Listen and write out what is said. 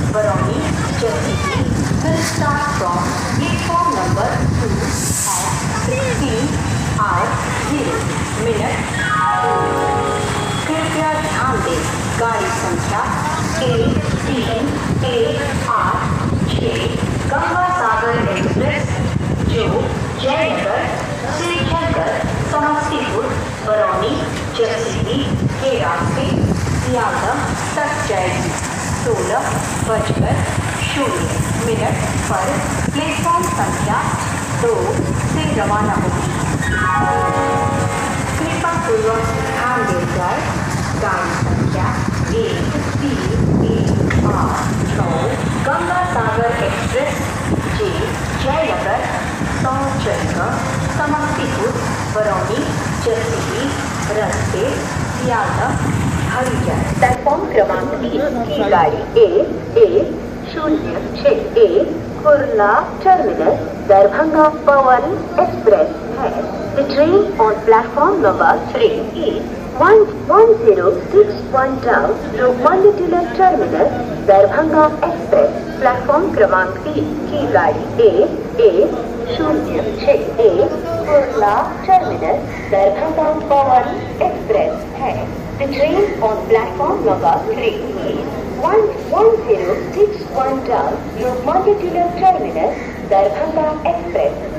Baroni Chelsea will start from platform number 2 at 16 hours 0 minute। कृपया ध्यान दें, गाड़ी संख्या A3A86 गंगा सागर एक्सप्रेस जो जयनगर से चलकर समस्तीपुर बरौनी जसीडीह के रास्ते सियालदह तक जाएगी। 16:00 पर प्लेटफॉर्म संख्या 2 से रवाना होगी। कृपा पूर्वक ध्यान दें जाए, गाड़ी संख्या 1386 गंगा सागर एक्सप्रेस जे जयनगर चलकर समस्तीपुर बरौनी जसीडीह रास्ते सियालदह हरी जाए। प्लेटफॉर्म क्रमांक 3 की गाड़ी A1061 Kurla terminus Darbhanga Pawan express है। The train on platform number 3 is 11061 down Lokmanya Tilak terminus Darbhanga express. Platform क्रमांक 3 की गाड़ी A1061 Kurla terminus Darbhanga Pawan express है। The train on platform number 3 is 11061 down Lokmanya Tilak terminus Darbhanga express.